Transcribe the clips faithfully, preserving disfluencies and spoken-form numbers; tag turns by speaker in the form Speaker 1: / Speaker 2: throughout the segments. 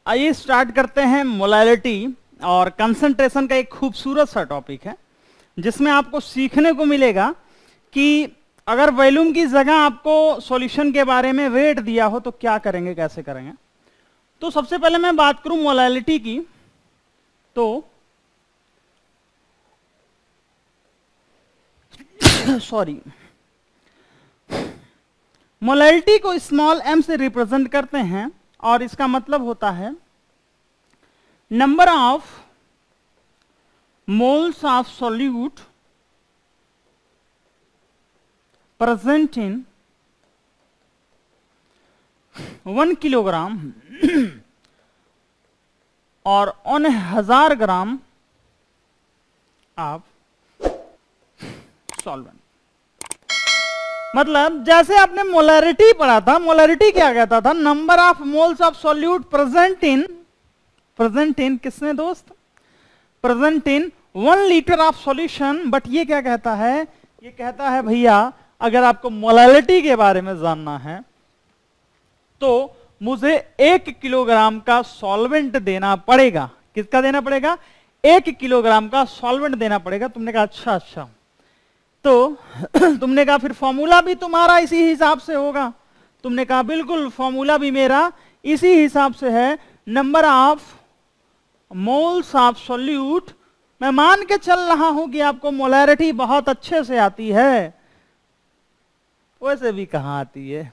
Speaker 1: आइए स्टार्ट करते हैं मोलैलिटी और कंसंट्रेशन का एक खूबसूरत सा टॉपिक है जिसमें आपको सीखने को मिलेगा कि अगर वॉल्यूम की जगह आपको सॉल्यूशन के बारे में वेट दिया हो तो क्या करेंगे, कैसे करेंगे। तो सबसे पहले मैं बात करूं मोलैलिटी की, तो सॉरी मोलैलिटी को स्मॉल एम से रिप्रेजेंट करते हैं और इसका मतलब होता है number of moles of solute present in one kilogram और ऑन हजार ग्राम ऑफ सॉल्वेंट। मतलब जैसे आपने मोलैरिटी पढ़ा था, मोलैरिटी क्या कहता था, number of moles of solute present in present in किसने दोस्त, present in one litre of solution. But ये क्या कहता है, ये कहता है भैया अगर आपको मोलैलिटी के बारे में जानना है तो मुझे एक किलोग्राम का सॉल्वेंट देना पड़ेगा। किसका देना पड़ेगा, एक किलोग्राम का सॉल्वेंट देना पड़ेगा। तुमने कहा अच्छा अच्छा, तो तुमने कहा फिर फॉर्मूला भी तुम्हारा इसी हिसाब से होगा। तुमने कहा बिल्कुल फॉर्मूला भी मेरा इसी हिसाब से है, number of moles of solute. मैं मान के चल रहा हूं कि आपको मोलैरिटी बहुत अच्छे से आती है, वैसे भी कहां आती है,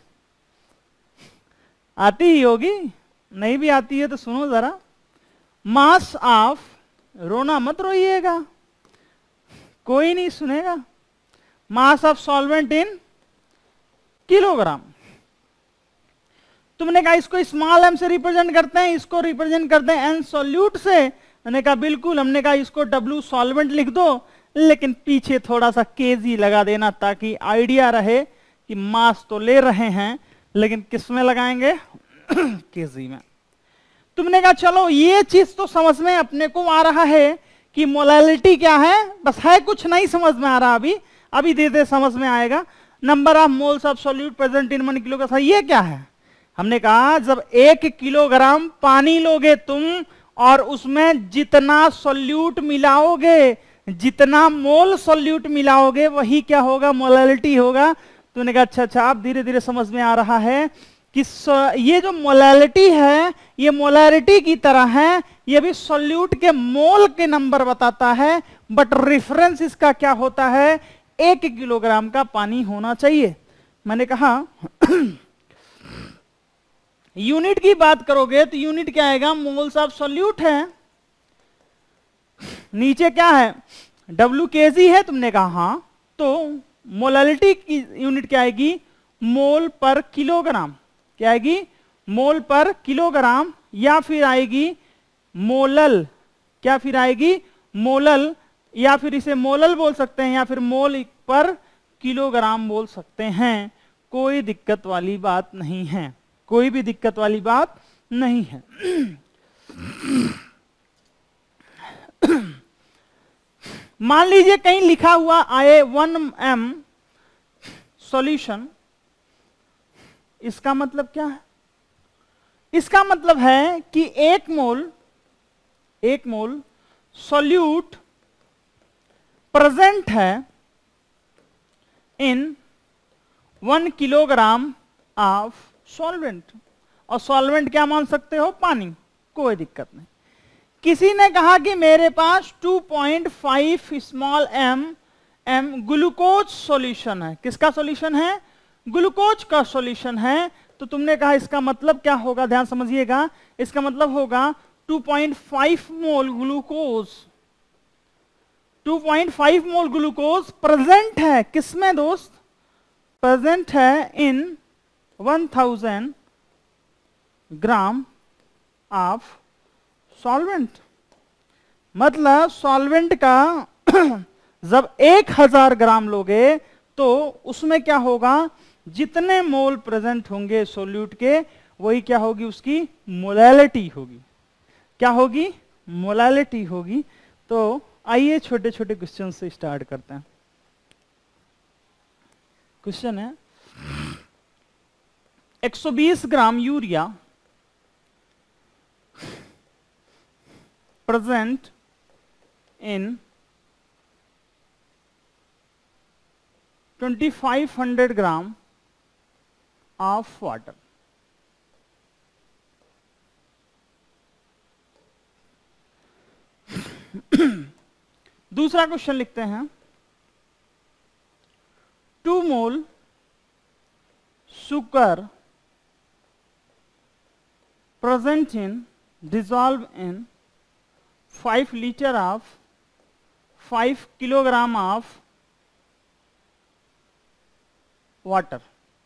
Speaker 1: आती ही होगी, नहीं भी आती है तो सुनो जरा। मास ऑफ, रोना मत रोइएगा, कोई नहीं सुनेगा। Mass of solvent in kilogram. तुमने कहा इसको स्मॉल एम से रिप्रेजेंट करते हैं, इसको रिप्रेजेंट करते हैं एन सॉल्यूट से। मैंने कहा बिल्कुल, हमने कहा इसको डब्ल्यू सॉल्वेंट लिख दो, लेकिन पीछे थोड़ा सा केजी लगा देना ताकि आइडिया रहे कि मास तो ले रहे हैं लेकिन किस में लगाएंगे, केजी में। तुमने कहा चलो ये चीज तो समझ में अपने को आ रहा है कि मोलैलिटी क्या है, बस है कुछ नहीं समझ में आ रहा, अभी अभी दे दे समझ में आएगा। Number of moles of solute present in one kilo का, ये क्या है। हमने कहा जब एक किलोग्राम पानी लोगे तुम और उसमें जितना सॉल्यूट मिलाओगे, जितना मोल सॉल्यूट मिलाओगे वही क्या होगा, मोलैलिटी होगा। तूने कहा अच्छा अच्छा, अब धीरे धीरे समझ में आ रहा है कि ये जो मोलैलिटी है ये मोलैरिटी की तरह है, ये भी सॉल्यूट के मोल के नंबर बताता है, बट रेफरेंस इसका क्या होता है, एक किलोग्राम का पानी होना चाहिए। मैंने कहा यूनिट की बात करोगे तो यूनिट क्या आएगा, मोल्स ऑफ सॉल्यूट है, नीचे क्या है डब्ल्यू केजी है। तुमने कहा हाँ, तो मोलैलिटी की यूनिट क्या आएगी, मोल पर किलोग्राम। क्या आएगी, मोल पर किलोग्राम, या फिर आएगी मोलल, क्या फिर आएगी मोलल, या फिर इसे मोलल बोल सकते हैं या फिर मोल पर किलोग्राम बोल सकते हैं। कोई दिक्कत वाली बात नहीं है, कोई भी दिक्कत वाली बात नहीं है। मान लीजिए कहीं लिखा हुआ आए वन एम सॉल्यूशन, इसका मतलब क्या है, इसका मतलब है कि एक मोल एक मोल सॉल्यूट प्रेजेंट है in one kilogram of solvent. और सॉल्वेंट क्या मान सकते हो, पानी, कोई दिक्कत नहीं। किसी ने कहा कि मेरे पास two point five small M M glucose solution है। किसका सॉल्यूशन है, ग्लूकोज का सॉल्यूशन है। तो तुमने कहा इसका मतलब क्या होगा, ध्यान समझिएगा, इसका मतलब होगा two point five mole glucose, two point five mole glucose present है किसमें दोस्त, प्रेजेंट है in one thousand gram of solvent. मतलब सॉल्वेंट का जब एक हजार ग्राम लोगे तो उसमें क्या होगा, जितने मोल प्रेजेंट होंगे सॉल्यूट के वही क्या होगी, उसकी मोलैलिटी होगी। क्या होगी, मोलैलिटी होगी। तो आइए छोटे छोटे क्वेश्चन से स्टार्ट करते हैं। क्वेश्चन है एक सौ बीस gram urea present in twenty-five hundred gram of water. दूसरा क्वेश्चन लिखते हैं, two mole sugar present in dissolved in five liter of five kilogram of water.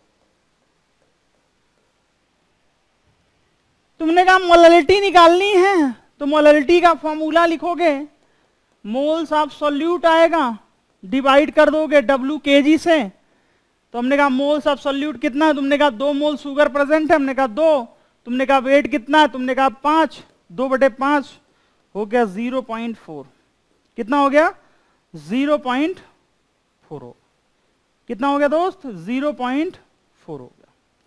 Speaker 1: तुमने कहा मोलैलिटी निकालनी है, तो मोलैलिटी का फॉर्मूला लिखोगे, मोल्स ऑफ सॉल्यूट आएगा, डिवाइड कर दोगे W केजी से, तो हमने कहा मोल्स ऑफ सॉल्यूट कितना है, तुमने कहा दो मोल शुगर प्रेजेंट है, हमने कहा दो, तुमने कहा वेट कितना है, तुमने कहा पांच, दो बटे पांच हो गया जीरो पॉइंट फोर, कितना हो गया जीरो पॉइंट फोर हो, कितना हो गया दोस्त जीरो पॉइंट फोर हो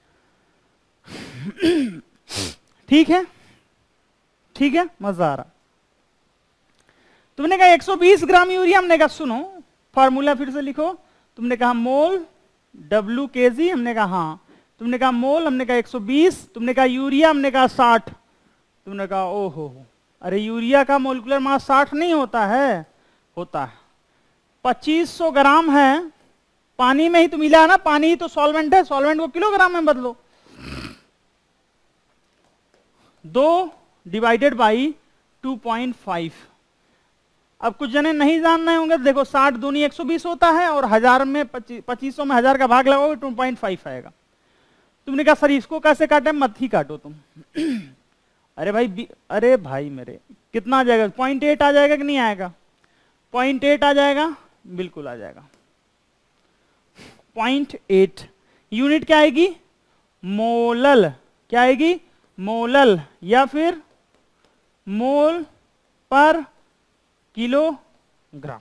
Speaker 1: गया। ठीक है, ठीक है, मजा आ रहा। तुमने कहा एक सौ बीस ग्राम यूरिया, हमने कहा सुनो फॉर्मूला फिर से लिखो, तुमने कहा मोल W केजी, हमने कहा हाँ, तुमने कहा मोल, हमने कहा एक सौ बीस, तुमने कहा यूरिया, हमने कहा साठ, तुमने कहा ओहो, अरे यूरिया का मोलिकुलर मास साठ नहीं होता है, होता है पच्चीस सौ ग्राम है, पानी में ही तो मिला है ना, पानी ही तो सॉल्वेंट है, सॉल्वेंट को किलोग्राम में बदलो, दो divided by two point five. अब कुछ जने नहीं जानना होंगे, देखो साठ दूनी एक सौ बीस होता है और हजार में पच्चीस सौ में हजार का भाग लगाओगे टू पॉइंट फाइव आएगा। तुमने कहा सर इसको कैसे काटे, मत ही काटो तुम। अरे भाई, अरे भाई मेरे कितना आ जाएगा, पॉइंट एट आ जाएगा कि नहीं आएगा, पॉइंट एट आ जाएगा, बिल्कुल आ जाएगा पॉइंट एट। यूनिट क्या आएगी, मोलल, क्या आएगी मोलल, या फिर मोल पर किलोग्राम।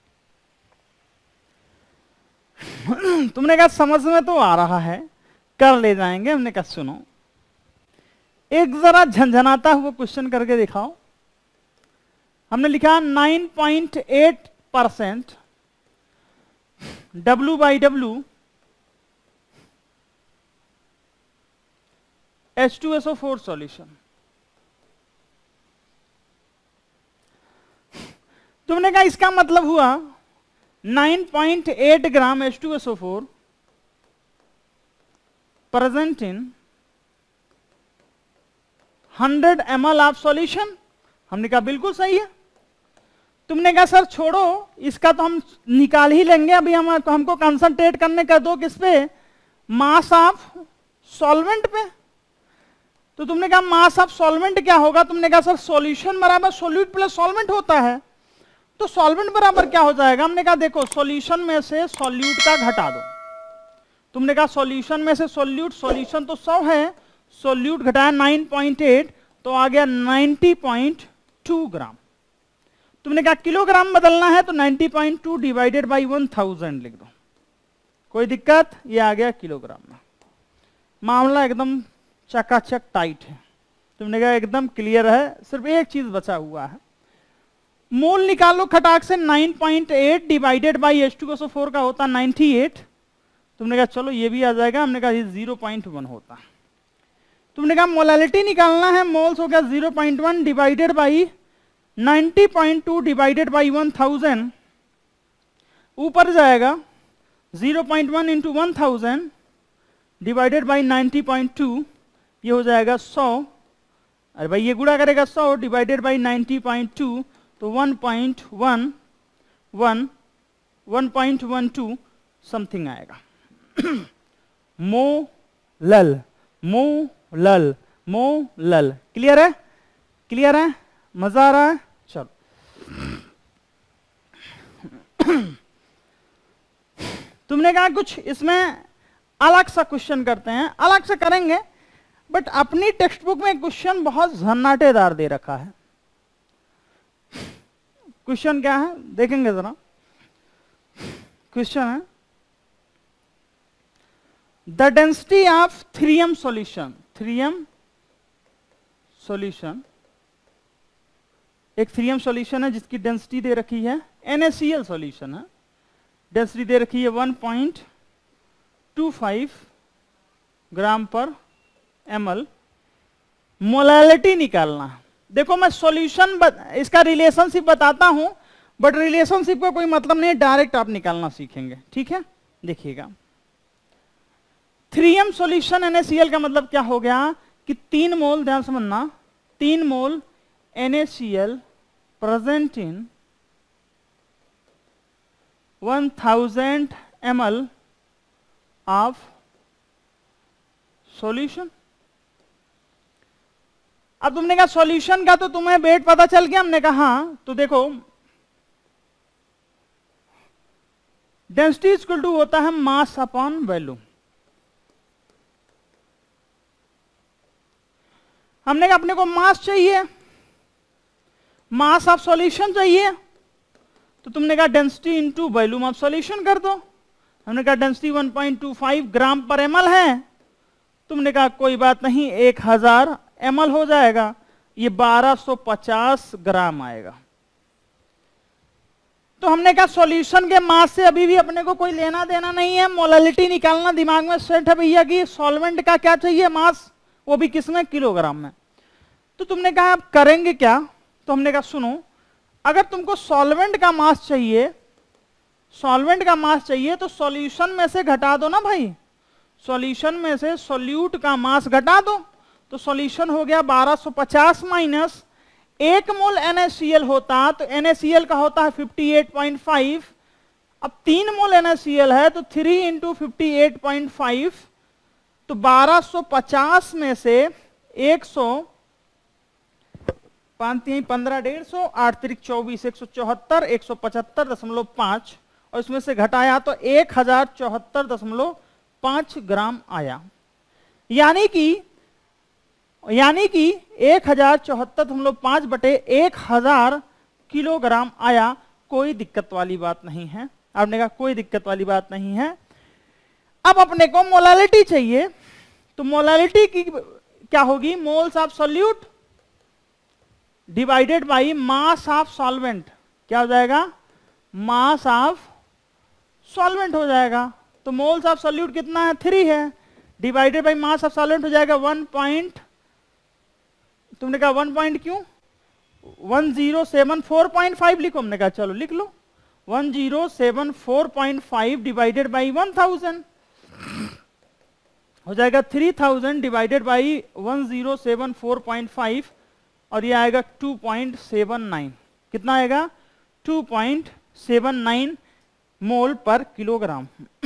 Speaker 1: तुमने कहा समझ में तो आ रहा है, कर ले जाएंगे, हमने कहा सुनो एक जरा झंझनाता हुआ क्वेश्चन करके दिखाओ। हमने लिखा nine point eight percent W by W H two S O four solution. तुमने कहा इसका मतलब हुआ nine point eight gram H two S O four present in hundred M L of solution. हमने कहा बिल्कुल सही है। तुमने कहा सर छोड़ो इसका तो हम निकाल ही लेंगे, अभी हम तो हमको कंसंट्रेट करने का दो किस पे, मास ऑफ सॉल्वेंट पे। तो तुमने कहा मास ऑफ सॉल्वेंट क्या होगा, तुमने कहा सर सॉल्यूशन बराबर सोल्यूट प्लस सॉल्वेंट होता है, तो सॉल्वेंट बराबर क्या हो जाएगा। हमने कहा देखो सॉल्यूशन में से सॉल्यूट का घटा दो। तुमने कहा सॉल्यूशन में से सॉल्यूट, सॉल्यूशन तो सौ है, सॉल्यूट घटाया नाइन पॉइंट एट तो आ गया नाइंटी पॉइंट टू ग्राम। तुमने कहा किलोग्राम बदलना है तो ninety point two divided by one thousand लिख दो, कोई दिक्कत, ये आ गया किलोग्राम में। मामला एकदम चकाचक टाइट है। तुमने कहा एकदम क्लियर है, सिर्फ एक चीज बचा हुआ है, मोल निकालो खटाक से, nine point eight divided by H two S O four का होता नाइंटी एट। तुमने कहा चलो ये भी आ जाएगा, हमने कहा ये जीरो पॉइंट वन होता। तुमने कहा मोलैलिटी निकालना है, मोल्स हो गया zero point one divided by ninety point two divided by one thousand, ऊपर जाएगा zero point one into one thousand divided by ninety point two, ये हो जाएगा सौ। अरे भाई ये गुणा करेगा सौ divided by ninety point two तो one point one one one point one two something आएगा। Molal, molal, molal. क्लियर है, क्लियर है, मजा आ रहा है। चलो तुमने कहा कुछ इसमें अलग सा क्वेश्चन करते हैं, अलग से करेंगे, बट अपनी टेक्स्ट बुक में क्वेश्चन बहुत झन्नाटेदार दे रखा है। क्वेश्चन क्या है देखेंगे जरा। क्वेश्चन है the density of three M solution, three M solution एक थ्री एम सॉल्यूशन है जिसकी डेंसिटी दे रखी है, NaCl सॉल्यूशन है, डेंसिटी दे रखी है one point two five gram per ML. Molality निकालना। देखो मैं सॉल्यूशन इसका रिलेशनशिप बताता हूं, बट रिलेशनशिप का कोई मतलब नहीं, डायरेक्ट आप निकालना सीखेंगे, ठीक है। देखिएगा थ्री एम सॉल्यूशन NaCl का मतलब क्या हो गया कि तीन मोल, ध्यान समझना, तीन mole NaCl present in one thousand M L of solution. अब तुमने कहा सॉल्यूशन का तो तुम्हें वेट पता चल गया, हमने कहा हाँ, तो देखो डेंसिटी इक्वल टू होता है मास अपॉन वॉल्यूम। हमने कहा अपने को मास चाहिए, मास ऑफ सॉल्यूशन चाहिए, तो तुमने कहा density into volume of solution कर दो। हमने कहा density one point two five gram per ML है, तुमने कहा कोई बात नहीं, एक हजार एमएल हो जाएगा, ये बारह सौ पचास ग्राम आएगा। तो हमने कहा सॉल्यूशन के मास से अभी भी अपने को कोई लेना देना नहीं है, मोलैलिटी निकालना दिमाग में सेट है भैया कि सॉल्वेंट का क्या चाहिए मास, वो भी किसमें, किलोग्राम में। तो तुमने कहा आप करेंगे क्या, तो हमने कहा सुनो, अगर तुमको सॉल्वेंट का मास चाहिए, सॉल्वेंट का मास चाहिए तो सॉल्यूशन में से घटा दो ना भाई, सॉल्यूशन में से सॉल्यूट का मास घटा दो, तो सॉल्यूशन हो गया बारह सौ पचास माइनस एक मोल NaCl होता, तो NaCl का होता है फिफ्टी एट पॉइंट फाइव। अब तीन मोल NaCl है तो three into fifty eight point five, तो बारह सौ पचास में से एक सौ पांच तीन पंद्रह डेढ़ सौ आठ तिरिक चौबीस एक सौ चौहत्तर एक सौ पचहत्तर दशमलव पांच, और इसमें से घटाया तो एक हजार चौहत्तर दशमलव पांच ग्राम आया। यानी कि यानी कि एक हजार चौहत्तर दशमलव पांच बटे एक हजार किलोग्राम आया। कोई दिक्कत वाली बात नहीं है, आपने कहा कोई दिक्कत वाली बात नहीं है। अब अपने को मोलैलिटी चाहिए, तो मोलैलिटी की क्या होगी, moles of solute divided by mass of solvent, क्या हो जाएगा, मास ऑफ सॉल्वेंट हो जाएगा। तो मोल्स ऑफ सॉल्यूट कितना है, थ्री है, divided by mass of solvent हो जाएगा वन पॉइंट, तुमने कहा वन पॉइंट क्यों, one zero seven four point five लिखो, हमने कहा चलो लिख लो, one zero seven four point five divided by one thousand हो जाएगा three thousand divided by one zero seven four point five, और ये आएगा टू पॉइंट सेवन नाइन, कितना आएगा, two point seven nine mole per kilogram.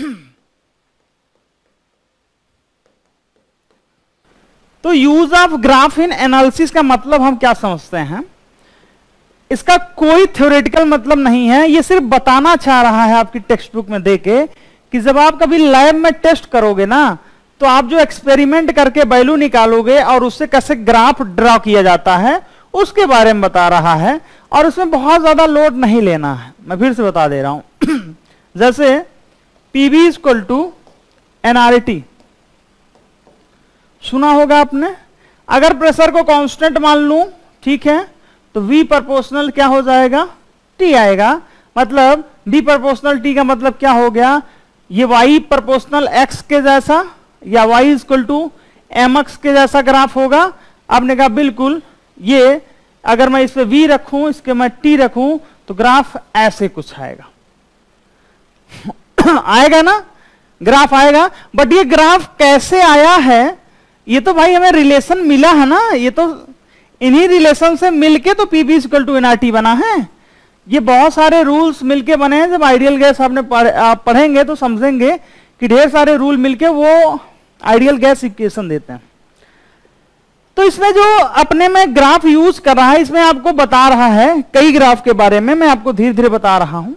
Speaker 1: तो use of graph in analysis का मतलब हम क्या समझते हैं, इसका कोई थ्योरेटिकल मतलब नहीं है, ये सिर्फ बताना चाह रहा है आपकी टेक्स्ट बुक में देके कि जब आप कभी लैब में टेस्ट करोगे ना, तो आप जो एक्सपेरिमेंट करके वैल्यू निकालोगे और उससे कैसे ग्राफ ड्रॉ किया जाता है उसके बारे में बता रहा है, और उसमें बहुत ज्यादा लोड नहीं लेना है। मैं फिर से बता दे रहा हूं जैसे पीवी इक्वल टू एनआरटी सुना होगा आपने, अगर प्रेशर को कांस्टेंट मान लूं, ठीक है, तो V प्रोपोर्शनल क्या हो जाएगा, T आएगा, मतलब D प्रोपोर्शनल T का मतलब क्या हो गया, ये Y प्रोपोर्शनल X के जैसा या Y equal to M X के जैसा ग्राफ होगा। आपने कहा बिल्कुल, ये अगर मैं इस पे V रखूं, इसके मैं T रखूं, तो ग्राफ ऐसे कुछ आएगा आएगा ना, ग्राफ आएगा। बट ये ग्राफ कैसे आया है, ये तो भाई हमें रिलेशन मिला है ना, ये तो इन्हीं रिलेशन से मिलके तो पीवी इक्वल टू एनआरटी बना है। ये बहुत सारे रूल्स मिलके बने हैं, जब आइडियल गैस आपने आप पढ़ेंगे तो समझेंगे कि ढेर सारे रूल मिलके वो आइडियल गैस इक्वेशन देते हैं। तो इसमें जो अपने में ग्राफ यूज कर रहा है, इसमें आपको बता रहा है कई ग्राफ के बारे में, मैं आपको धीरे धीरे बता रहा हूं।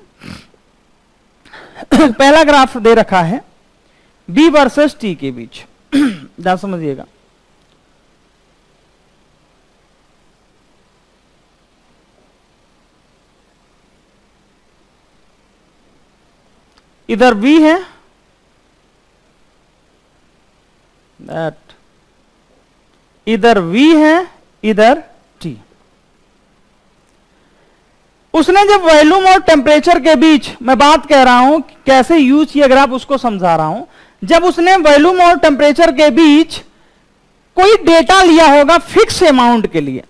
Speaker 1: पहला ग्राफ दे रखा है बी वर्सेस टी के बीच, ध्यान समझिएगा। इधर V है, दैट इधर V है, इधर T। उसने जब वॉल्यूम और टेम्परेचर के बीच, मैं बात कह रहा हूं कैसे यूज किया, अगर आप उसको समझा रहा हूं, जब उसने वॉल्यूम और टेम्परेचर के बीच कोई डेटा लिया होगा फिक्स अमाउंट के लिए,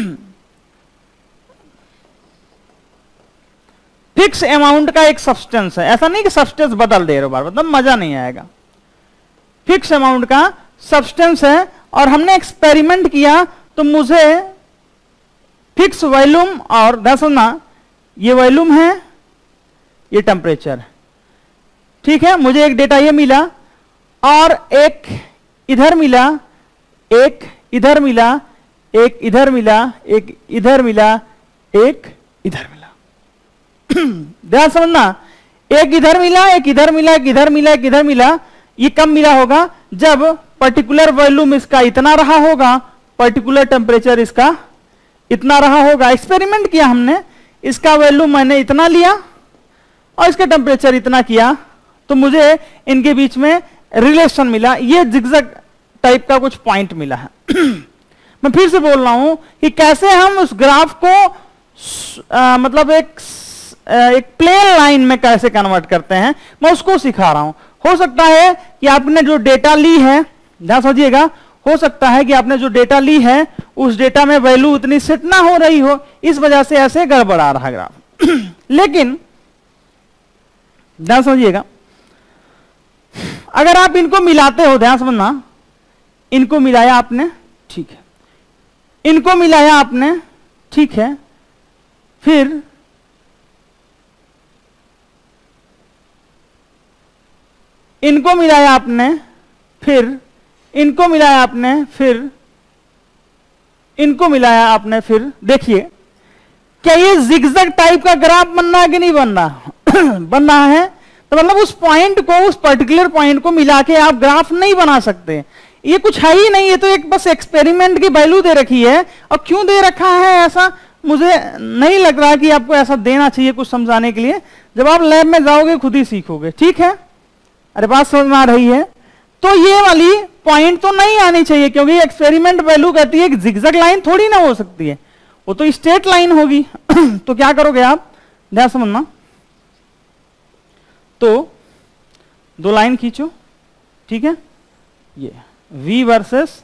Speaker 1: फिक्स अमाउंट का एक सब्सटेंस है, ऐसा नहीं कि सब्सटेंस बदल दे रहे हो बार, मतलब मजा नहीं आएगा, फिक्स अमाउंट का सब्सटेंस है, और हमने एक्सपेरिमेंट किया तो मुझे फिक्स वॉल्यूम, और ध्यान सुनना, ये वॉल्यूम है, ये टेम्परेचर है, ठीक है, मुझे एक डेटा ये मिला, और एक इधर मिला, एक इधर मिला, एक इधर मिला, एक इधर मिला, एक इधर मिला। ध्यान समझना, एक इधर मिला, एक इधर मिला, एक इधर मिला, एक इधर मिला। ये कब मिला होगा? जब पर्टिकुलर वॉल्यूम इसका इतना रहा होगा, पर्टिकुलर टेम्परेचर इसका इतना रहा होगा। एक्सपेरिमेंट किया हमने, इसका वॉल्यूम मैंने इतना लिया और इसका टेम्परेचर इतना किया, तो मुझे इनके बीच में रिलेशन मिला, ये जिगजैग टाइप का कुछ पॉइंट मिला है। मैं फिर से बोल रहा हूं कि कैसे हम उस ग्राफ को आ, मतलब एक एक प्लेन लाइन में कैसे कन्वर्ट करते हैं, मैं उसको सिखा रहा हूं। हो सकता है कि आपने जो डेटा ली है, ध्यान समझिएगा, हो सकता है कि आपने जो डेटा ली है उस डेटा में वैल्यू उतनी सेट ना हो रही हो, इस वजह से ऐसे गड़बड़ा रहा ग्राफ। लेकिन ध्यान समझिएगा, अगर आप इनको मिलाते हो, ध्यान समझना, इनको मिलाया आपने, ठीक है, इनको मिलाया आपने, ठीक है, फिर इनको मिलाया आपने, फिर इनको मिलाया आपने, फिर इनको मिलाया आपने, फिर देखिए क्या ये जिगजैग टाइप का ग्राफ बनना है कि नहीं बनना? बन रहा है। तो मतलब उस पॉइंट को, उस पर्टिकुलर पॉइंट को मिला के आप ग्राफ नहीं बना सकते, ये कुछ है ही नहीं, ये तो एक बस एक्सपेरिमेंट की वैल्यू दे रखी है। और क्यों दे रखा है ऐसा, मुझे नहीं लग रहा कि आपको ऐसा देना चाहिए कुछ समझाने के लिए। जब आप लैब में जाओगे खुद ही सीखोगे, ठीक है? अरे बात समझ में आ रही है? तो ये वाली पॉइंट तो नहीं आनी चाहिए, क्योंकि एक्सपेरिमेंट वैल्यू कहती है कि जिगजैग लाइन थोड़ी ना हो सकती है, वो तो स्ट्रेट लाइन होगी। तो क्या करोगे आप, ध्यान समझना, तो दो लाइन खींचो, ठीक है, ये V versus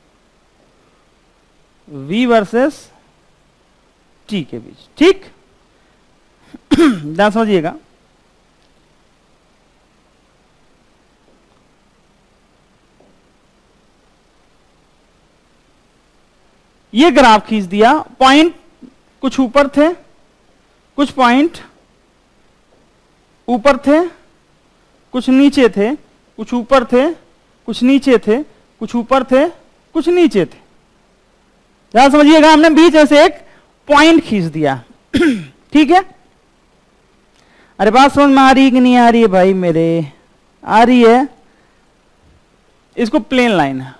Speaker 1: V versus T के बीच, ठीक? ध्यान समझिएगा, ये ग्राफ खींच दिया, पॉइंट कुछ ऊपर थे, कुछ पॉइंट ऊपर थे, कुछ नीचे थे, कुछ ऊपर थे, कुछ नीचे थे, कुछ ऊपर थे, कुछ नीचे थे। ध्यान समझिएगा, हमने बीच में से एक पॉइंट खींच दिया, ठीक है? अरे बात समझ में आ रही है कि नहीं आ रही है भाई मेरे? आ रही है। इसको प्लेन लाइन है।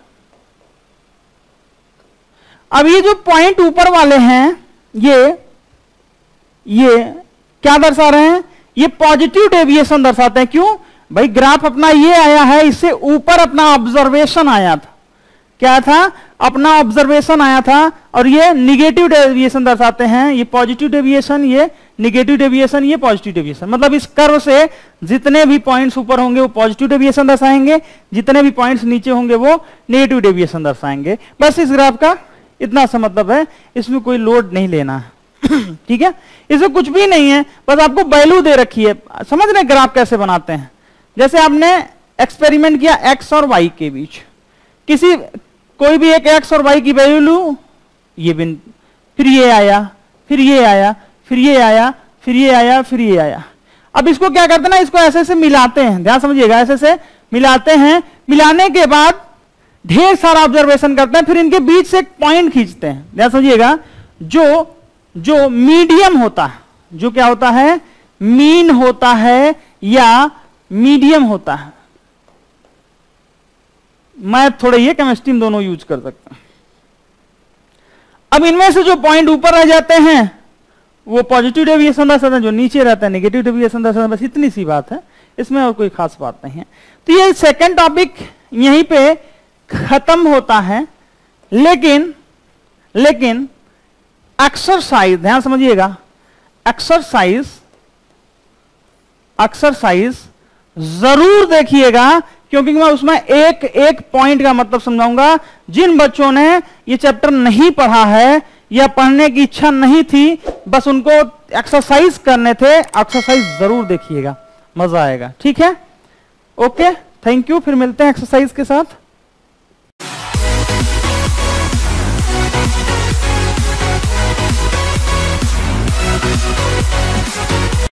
Speaker 1: अब ये जो पॉइंट ऊपर वाले हैं, ये ये क्या दर्शा रहे हैं? ये पॉजिटिव डेविएशन दर्शाते हैं। क्यों भाई? ग्राफ अपना ये आया है, इससे ऊपर अपना ऑब्जर्वेशन आया था। क्या था? अपना ऑब्जर्वेशन आया था, और ये निगेटिव डेविएशन दर्शाते हैं। ये पॉजिटिव डेविएशन, ये निगेटिव डेविएशन, ये पॉजिटिव डेविएशन। मतलब इस कर्व से जितने भी पॉइंट्स ऊपर होंगे वो पॉजिटिव डेविएशन दर्शाएंगे, जितने भी पॉइंट्स नीचे होंगे वो नेगेटिव डेविएशन दर्शाएंगे। बस इस ग्राफ का इतना सा मतलब है, इसमें कोई लोड नहीं लेना है। ठीक है, इसमें कुछ भी नहीं है, बस आपको वैल्यू दे रखी है। समझ रहे ग्राफ कैसे बनाते हैं? जैसे आपने एक्सपेरिमेंट किया एक्स और वाई के बीच, किसी कोई भी एक एक्स और वाई की वैल्यू लू, ये बिन, फिर ये आया, फिर ये आया, फिर ये आया, फिर ये आया, फिर ये आया। अब इसको क्या करते हैं ना, इसको ऐसे से मिलाते हैं। ध्यान समझिएगा, ऐसे से मिलाते हैं। मिलाने के बाद ढेर सारा ऑब्जर्वेशन करते हैं, फिर इनके बीच से एक पॉइंट खींचते हैं। ध्यान समझिएगा, जो जो मीडियम होता है, जो क्या होता है, मीन होता है या मीडियम होता है। मैं थोड़े ये केमिस्ट्री में दोनों यूज कर सकता हूं। अब इनमें से जो पॉइंट ऊपर रह जाते हैं वो पॉजिटिव डेविएशन दर्शाते हैं, जो नीचे रहता है नेगेटिव डेविएशन दर्शाते हैं। बस इतनी सी बात है, इसमें और कोई खास बात नहीं है। तो ये सेकंड टॉपिक यहीं पे खत्म होता है। लेकिन लेकिन एक्सरसाइज, ध्यान समझिएगा, एक्सरसाइज एक्सरसाइज जरूर देखिएगा, क्योंकि मैं उसमें एक एक पॉइंट का मतलब समझाऊंगा। जिन बच्चों ने ये चैप्टर नहीं पढ़ा है या पढ़ने की इच्छा नहीं थी, बस उनको एक्सरसाइज करने थे, एक्सरसाइज जरूर देखिएगा, मजा आएगा। ठीक है, ओके, थैंक यू। फिर मिलते हैं एक्सरसाइज के साथ।